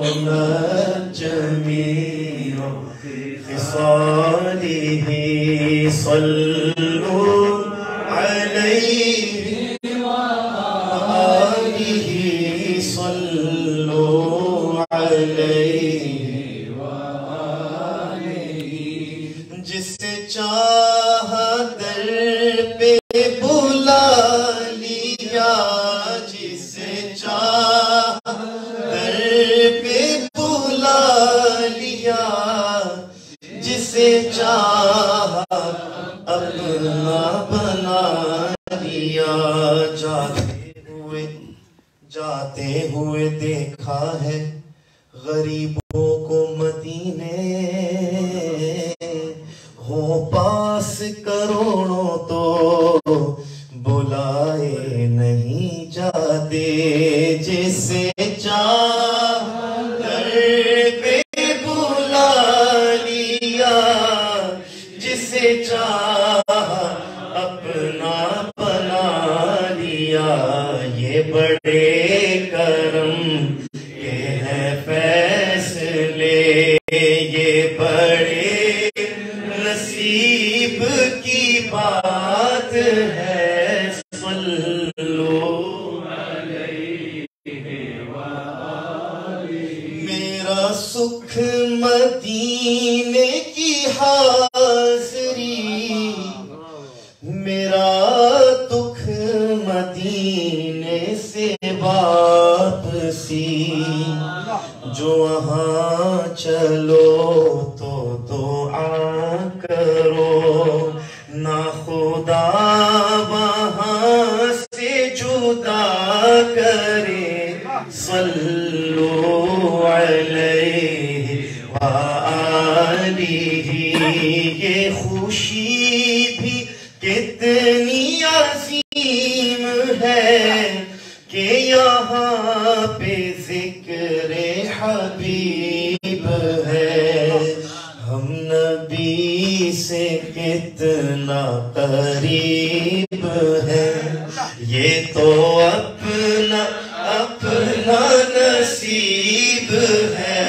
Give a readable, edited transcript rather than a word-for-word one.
حسنت جميع خصاله صلوا عليه وآله صلوا عليه وآله جسے چاہا در پہ بلا لیا جسے چاہا در پہ بلا لیا جسے چاہا اپنا بنا لیا جاتے ہوئے دیکھا ہے غریبوں کو مدینے ہو پاس کروڑوں تو بلائے نہیں جاتے جسے چاہا در پہ بلا لیا جسے چاہا اپنا بنا لیا یہ بڑے کرم کے ہیں فیصلے یہ بڑے نصیب کی بات ہے صلو علیہ وآلہ میرا سکھ مدینے کی حاضری میرا دکھ مدینے سے واپسی جو وہاں چلو تو دعا کرو نہ خدا وہاں سے جدا کرے صلو علیہ وآلہ یہ خوشی بھی کتنی عظیم ہے کہ یہاں پہ ذکر حبیب ہے ہم نبی سے کتنا قریب ہے یہ تو اپنا نصیب ہے